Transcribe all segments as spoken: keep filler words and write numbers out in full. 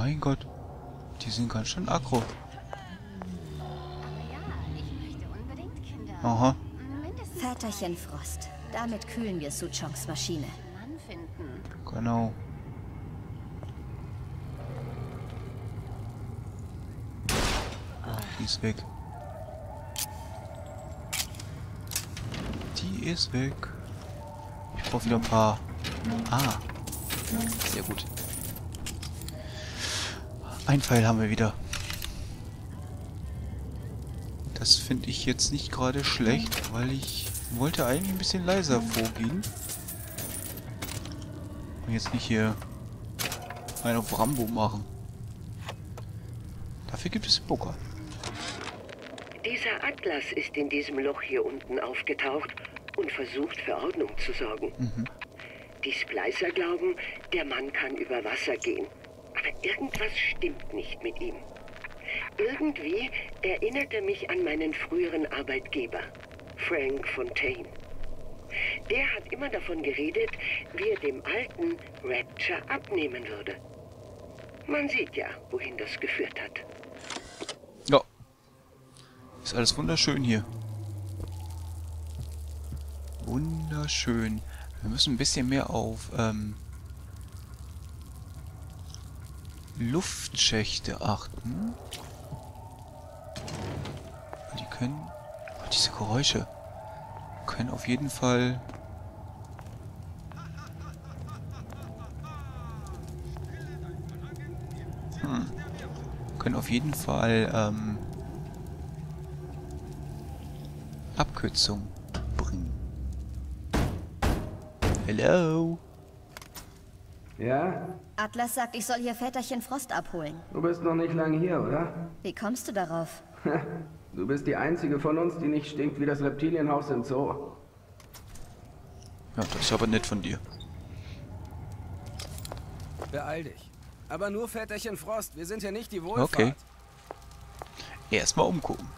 Mein Gott. Die sind ganz schön aggro. Aha. Väterchen Frost. Damit kühlen wir Suchongs Maschine. Genau. Die ist weg. Die ist weg. Ich brauche wieder ein paar. Ah. Sehr gut. Ein Pfeil haben wir wieder. Das finde ich jetzt nicht gerade schlecht, weil ich wollte eigentlich ein bisschen leiser vorgehen. Und jetzt nicht hier einen auf Rambo machen. Dafür gibt es Poker. Dieser Atlas ist in diesem Loch hier unten aufgetaucht und versucht für Ordnung zu sorgen. Mhm. Die Splicer glauben, der Mann kann über Wasser gehen. Aber irgendwas stimmt nicht mit ihm. Irgendwie erinnert er mich an meinen früheren Arbeitgeber, Frank Fontaine. Der hat immer davon geredet, wie er dem alten Rapture abnehmen würde. Man sieht ja, wohin das geführt hat. Ja. Ist alles wunderschön hier. Wunderschön. Wir müssen ein bisschen mehr auf ähm, Luftschächte achten. Die können... Oh, diese Geräusche können auf jeden Fall... Hm. Können auf jeden Fall ähm, Abkürzung bringen. Hello? Ja? Atlas sagt, ich soll hier Väterchen Frost abholen. Du bist noch nicht lange hier, oder? Wie kommst du darauf? Du bist die einzige von uns, die nicht stinkt wie das Reptilienhaus im Zoo. Ja, das ist aber nett von dir. Beeil dich. Aber nur Väterchen Frost, wir sind ja nicht die Wohlfahrt. Okay. Erstmal umgucken.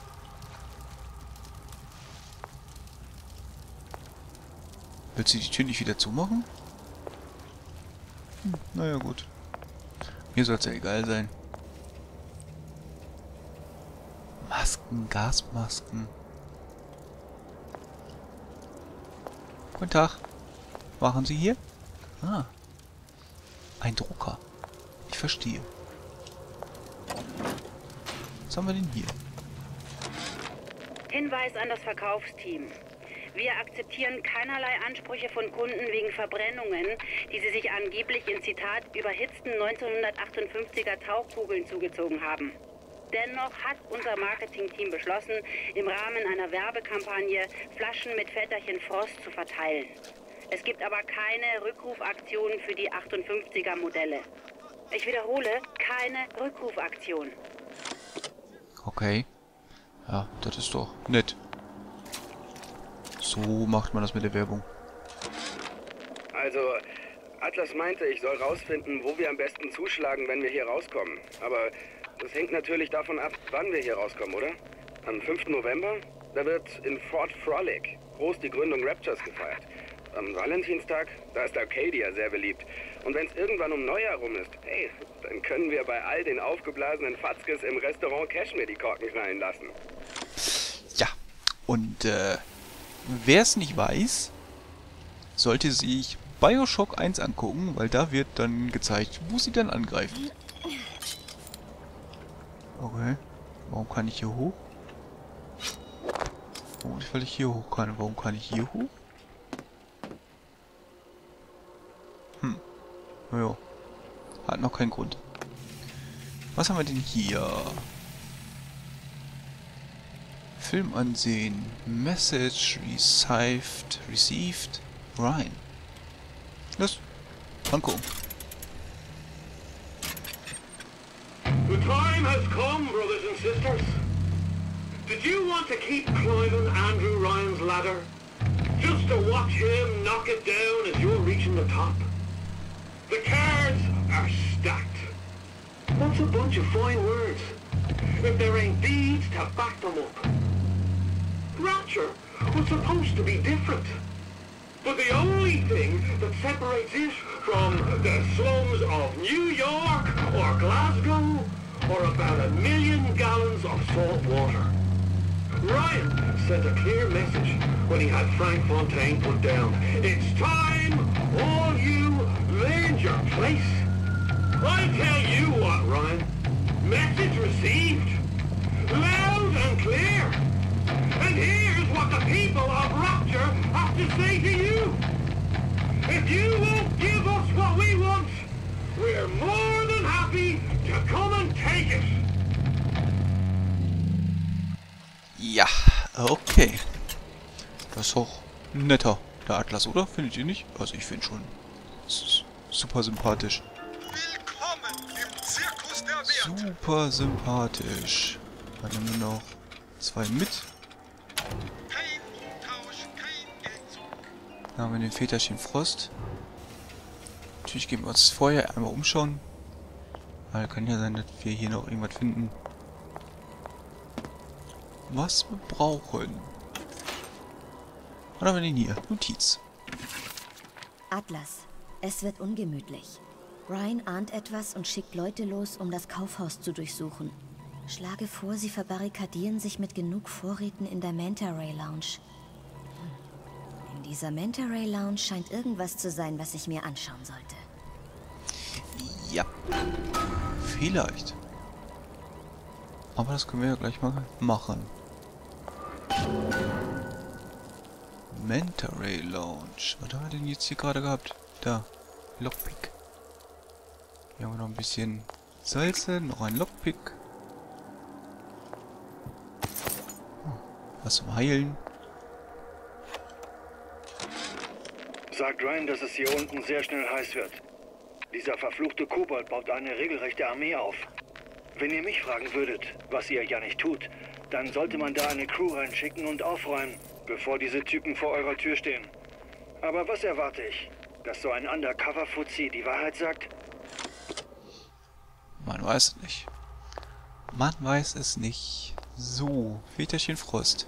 Willst du die Tür nicht wieder zumachen? Hm, naja, gut. Mir soll es ja egal sein. Masken, Gasmasken. Guten Tag. Waren Sie hier? Ah. Ein Drucker. Ich verstehe. Was haben wir denn hier? Hinweis an das Verkaufsteam. Wir akzeptieren keinerlei Ansprüche von Kunden wegen Verbrennungen, die sie sich angeblich in Zitat überhitzten neunzehnhundertachtundfünfziger Tauchkugeln zugezogen haben. Dennoch hat unser Marketingteam beschlossen, im Rahmen einer Werbekampagne Flaschen mit Väterchen Frost zu verteilen. Es gibt aber keine Rückrufaktion für die achtundfünfziger Modelle. Ich wiederhole, keine Rückrufaktion. Okay. Ja, das ist doch nett. So macht man das mit der Werbung. Also, Atlas meinte, ich soll rausfinden, wo wir am besten zuschlagen, wenn wir hier rauskommen. Aber das hängt natürlich davon ab, wann wir hier rauskommen, oder? Am fünften November? Da wird in Fort Frolic groß die Gründung Raptures gefeiert. Am Valentinstag, da ist Arcadia sehr beliebt. Und wenn es irgendwann um Neujahr rum ist, hey, dann können wir bei all den aufgeblasenen Fatzkes im Restaurant Cashmere die Korken knallen lassen. Ja, und äh, wer es nicht weiß, sollte sich Bioshock eins angucken, weil da wird dann gezeigt, wo sie dann angreifen. Okay, warum kann ich hier hoch? Oh, weil ich hier hoch kann. Warum kann ich hier hoch? Hm. Naja. Hat noch keinen Grund. Was haben wir denn hier? Film ansehen. Message received. Received. Ryan. Los. Angucken. The time has come, brothers and sisters. Did you want to keep climbing Andrew Ryan's ladder? Just to watch him knock it down as you're reaching the top? The cards are stacked. That's a bunch of fine words. If there ain't deeds to back them up. Rapture was supposed to be different. But the only thing that separates it from the slums of New York or Glasgow or about a million gallons of salt water. Ryan sent a clear message when he had Frank Fontaine put down. It's time all you learned your place. I tell you what, Ryan. Message received. Loud and clear. And here's what the people of Rapture have to say to you. If you won't give us what we want, we're more than happy to come and take it. Ja, okay. Das ist doch netter, der Atlas, oder? Findet ihr nicht? Also ich finde schon. Das ist super sympathisch. Willkommen im Zirkus der Werte. Super sympathisch. Dann nehmen wir noch zwei mit. Kein Umtausch, kein Geldzug. Dann haben wir den Väterchen Frost. Natürlich gehen wir uns vorher einmal umschauen. Weil kann ja sein, dass wir hier noch irgendwas finden, was wir brauchen. Was haben wir denn hier? Notiz. Atlas, es wird ungemütlich. Ryan ahnt etwas und schickt Leute los, um das Kaufhaus zu durchsuchen. Schlage vor, sie verbarrikadieren sich mit genug Vorräten in der Manta Ray Lounge. In dieser Manta Ray Lounge scheint irgendwas zu sein, was ich mir anschauen sollte. Ja. Vielleicht. Aber das können wir ja gleich mal machen. Manta Ray Lounge. Was haben wir denn jetzt hier gerade gehabt? Da. Lockpick. Hier haben wir noch ein bisschen Salze. Noch ein Lockpick. Was zum Heilen. Sagt Ryan, dass es hier unten sehr schnell heiß wird. Dieser verfluchte Kobold baut eine regelrechte Armee auf. Wenn ihr mich fragen würdet, was ihr ja nicht tut, dann sollte man da eine Crew reinschicken und aufräumen, bevor diese Typen vor eurer Tür stehen. Aber was erwarte ich? Dass so ein Undercover-Fuzzi die Wahrheit sagt? Man weiß es nicht. Man weiß es nicht. So, Väterchen Frost.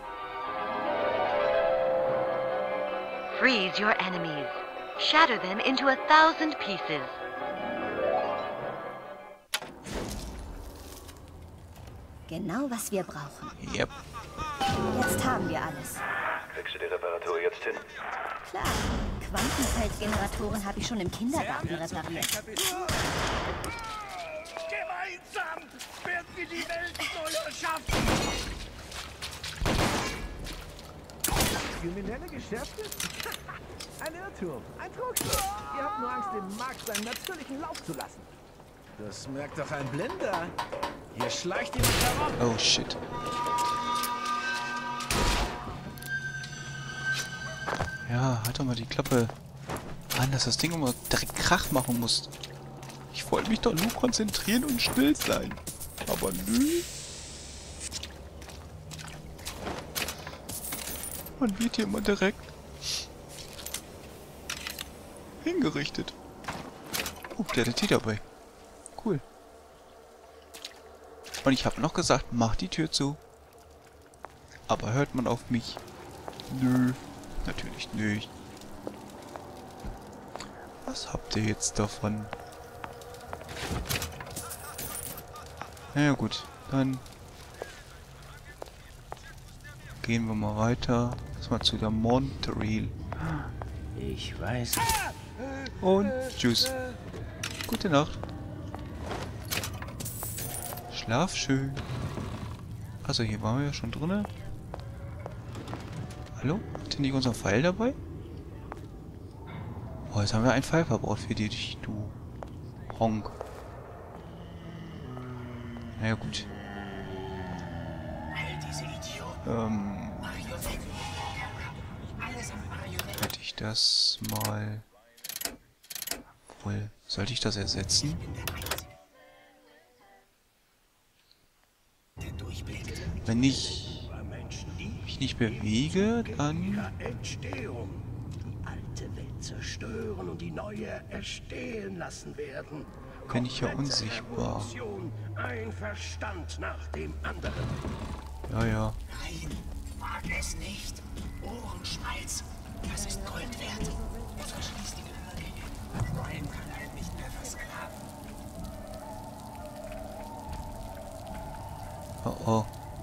Freeze your enemies. Shatter them into a thousand pieces. Genau, was wir brauchen. Yep. Jetzt haben wir alles. Kriegst du die Reparatur jetzt hin? Klar, Quantenfeldgeneratoren habe ich schon im Kindergarten repariert. Gemeinsam werden wir die Welt neu erschaffen. Kriminelle Geschäfte? Ein Irrtum, ein Trugschluss. Ihr habt nur Angst, dem Markt seinen natürlichen Lauf zu lassen. Das merkt doch ein Blinder. Hier schleicht jemand herum. Oh shit. Ja, halt doch mal die Klappe an, dass das Ding immer direkt Krach machen muss. Ich wollte mich doch nur konzentrieren und still sein. Aber nö. Man wird hier immer direkt hingerichtet. Oh, der hat Tee dabei. Cool. Und ich habe noch gesagt, mach die Tür zu. Aber hört man auf mich? Nö. Natürlich nicht. Was habt ihr jetzt davon? Na ja, gut, dann gehen wir mal weiter. Erstmal zu der Monterey. Ich weiß. Und tschüss. Gute Nacht. Schlaf schön. Also hier waren wir ja schon drinne. Hallo? Hat ihr nicht unseren Pfeil dabei? Oh, jetzt haben wir einen Pfeil verbraucht für dich, du Honk. Na ja, gut. Ähm. Hätte ich das mal... Wohl, sollte ich das ersetzen? Wenn ich mich nicht bewege, dann... Entstehung. Die alte Welt zerstören und die neue erstehen lassen werden. Bin ich ja unsichtbar. Ein Verstand nach dem anderen. Ja, ja. Nein, wag es nicht. Ohrenschmalz. Das ist Gold wert. Verschließ die Gehörgänge. Ryan kann einen nicht mehr versklaven. Oh oh.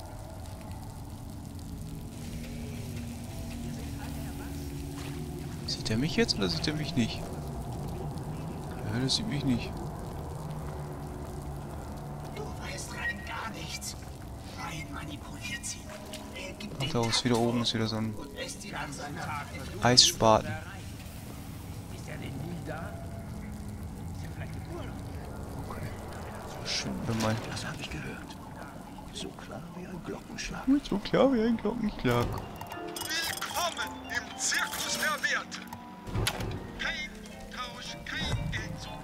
Sieht er mich jetzt oder sieht er mich nicht? Ja, das sieht mich nicht. Du weißt rein gar nichts. Ryan manipuliert sie. Er gibt Ach, da ist wieder oben ist wieder so ein und lässt sie an seine Arbeit. Eisspaten. Ist er denn nie da? Ist er vielleicht im Urlaub? Schön gemein. Das habe ich gehört. So klar wie ein Glockenschlag. So klar wie ein Glockenschlag. Willkommen im Zirkus der Werte. Kein Tausch, kein Geld zurück.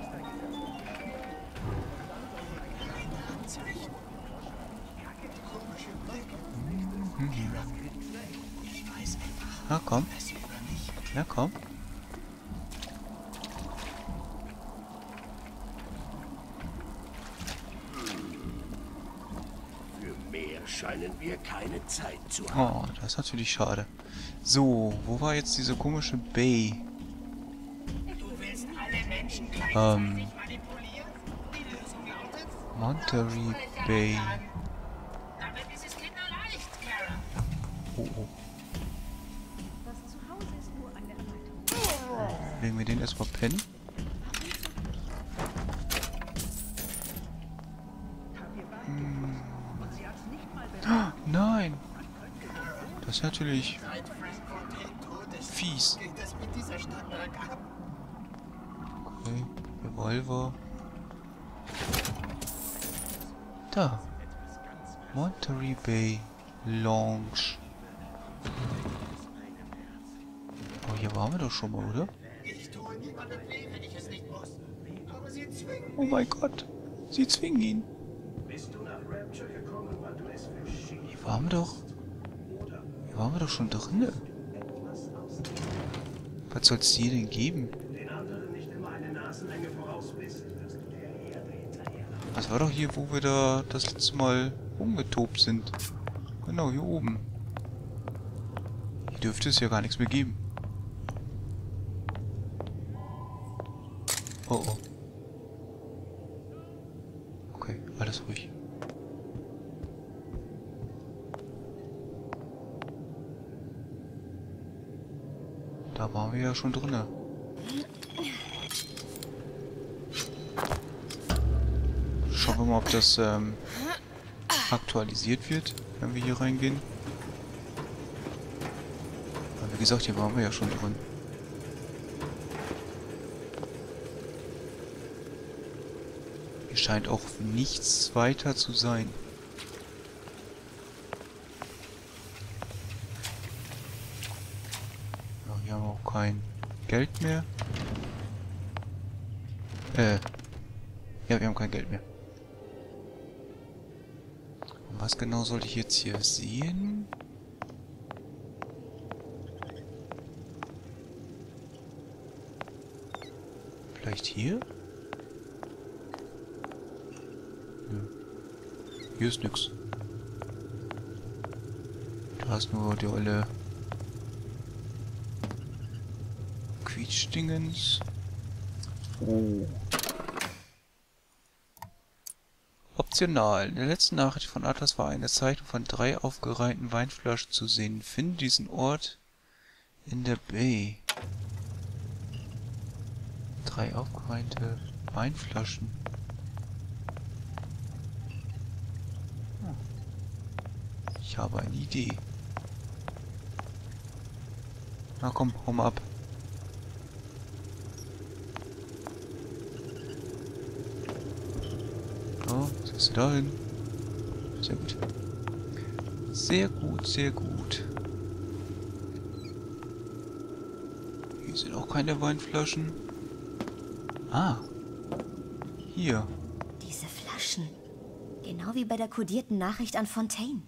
Na komm. Na komm. Für mehr scheinen wir keine Zeit zu haben. Oh, das ist natürlich schade. So, wo war jetzt diese komische Bay? Ähm. Monterey Bay. Oh, oh. Legen wir den erstmal pennen. Hm. Oh, nein! Das ist natürlich fies. Okay, Revolver. Da. Monterey Bay Lounge. Oh, hier waren wir doch schon mal, oder? Oh mein Gott. Sie zwingen ihn. Hier waren wir doch. Hier waren wir doch schon drin. Was soll es hier denn geben? Das war doch hier, wo wir da das letzte Mal rumgetobt sind. Genau, hier oben. Hier dürfte es ja gar nichts mehr geben. Oh oh. Okay, alles ruhig. Da waren wir ja schon drinne. Schauen wir mal, ob das ähm, aktualisiert wird, wenn wir hier reingehen. Aber wie gesagt, hier waren wir ja schon drin. Hier scheint auch nichts weiter zu sein. Ja, hier haben wir auch kein Geld mehr. Äh. Ja, wir haben kein Geld mehr. Und was genau sollte ich jetzt hier sehen? Vielleicht hier? Hier ist nix. Da ist nur die olle Quietschdingens. Oh. Optional. In der letzten Nachricht von Atlas war eine Zeichnung von drei aufgereihten Weinflaschen zu sehen. Finde diesen Ort in der Bay. Drei aufgereihte Weinflaschen. Ich habe eine Idee. Na komm, hau mal ab. So, was ist da hin? Sehr gut. Sehr gut, sehr gut. Hier sind auch keine Weinflaschen. Ah. Hier. Diese Flaschen. Genau wie bei der kodierten Nachricht an Fontaine.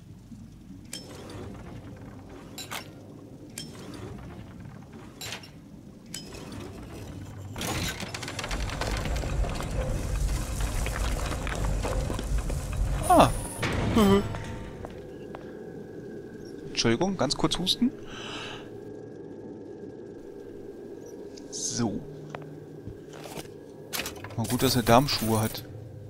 Ah. Entschuldigung, ganz kurz husten. So. Mal gut, dass er Darmschuhe hat.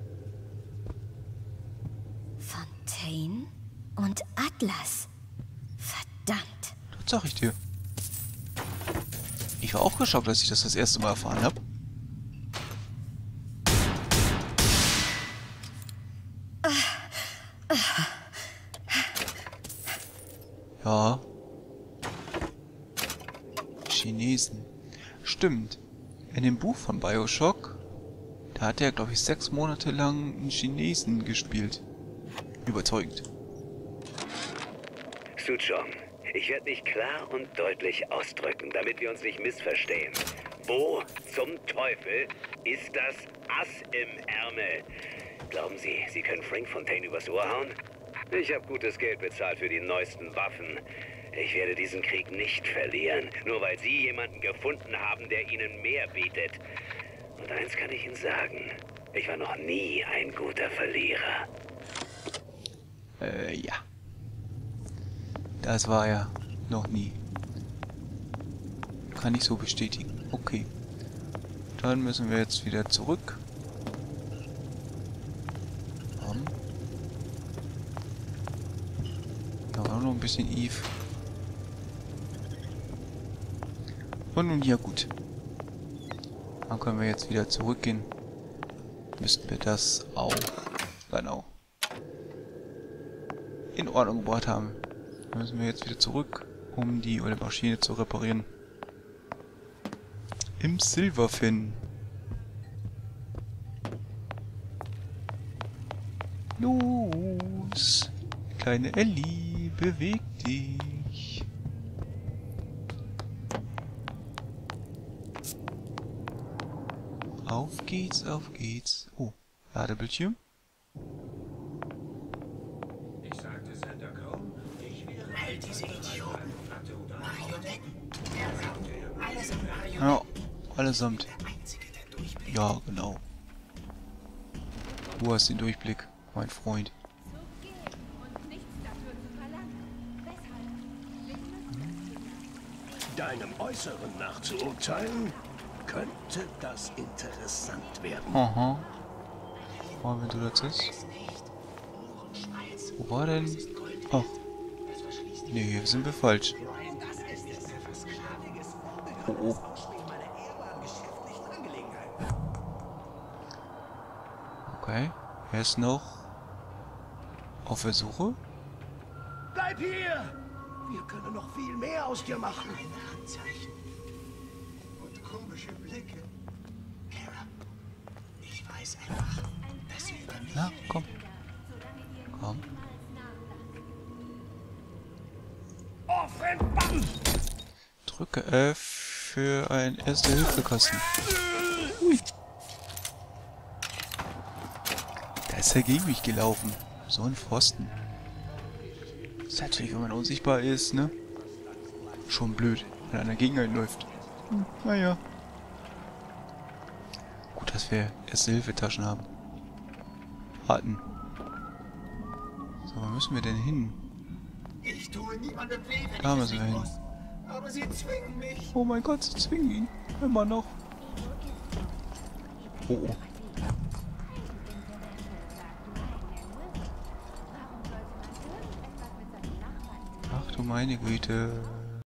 Fontaine und Atlas. Verdammt. Das sag ich dir. Ich war auch geschockt, als ich das das erste Mal erfahren habe. Ja. Chinesen. Stimmt. In dem Buch von Bioshock, da hat er, glaube ich, sechs Monate lang einen Chinesen gespielt. Überzeugend. Suchong, ich werde mich klar und deutlich ausdrücken, damit wir uns nicht missverstehen. Wo zum Teufel ist das Ass im Ärmel? Glauben Sie, Sie können Frank Fontaine übers Ohr hauen? Ich habe gutes Geld bezahlt für die neuesten Waffen. Ich werde diesen Krieg nicht verlieren, nur weil Sie jemanden gefunden haben, der Ihnen mehr bietet. Und eins kann ich Ihnen sagen, ich war noch nie ein guter Verlierer. Äh, ja. Das war er noch nie. Kann ich so bestätigen. Okay. Dann müssen wir jetzt wieder zurück. Um. Ja, auch noch ein bisschen Eve. Und nun ja gut. Dann können wir jetzt wieder zurückgehen. Müssten wir das auch genau in Ordnung gebracht haben. Dann müssen wir jetzt wieder zurück, um die alte Maschine zu reparieren. Im Silverfin. Los, kleine Ellie, beweg dich. Auf geht's, auf geht's. Oh, Ladebildschirm. Ich sagte Santa Chrome, ich wäre all diese Idioten. Marionetten. Allesamt Marionetten. Ja, allesamt. Ja, genau. Du hast den Durchblick, mein Freund. Deinem Äußeren nach zu urteilen, könnte das interessant werden. Aha. Mal, wenn du das ist. Wo war denn? Ach. Nee, hier sind wir falsch. Oh, oh. Okay. Er ist noch auf der Suche. Bleib hier! Wir können noch viel mehr aus dir machen. Handzeichen. Und komische Blicke. Kara, ich weiß einfach, dass sie über mich... Na, komm. Komm. Offenbach! Drücke F für einen Erste-Hilfe-Kasten. Ui. Da ist er gegen mich gelaufen. So ein Pfosten. Das ist natürlich, wenn man unsichtbar ist, ne? Schon blöd, wenn einer gegen einen läuft. Hm, naja. Gut, dass wir Erste-Hilfe-Taschen haben. Hatten. So, wo müssen wir denn hin? Ich tue niemandem weh, wenn Da ich müssen wir nicht hin. muss. Aber sie zwingen mich. Oh mein Gott, sie zwingen ihn. Immer noch. Oh, oh. Ach du meine Güte.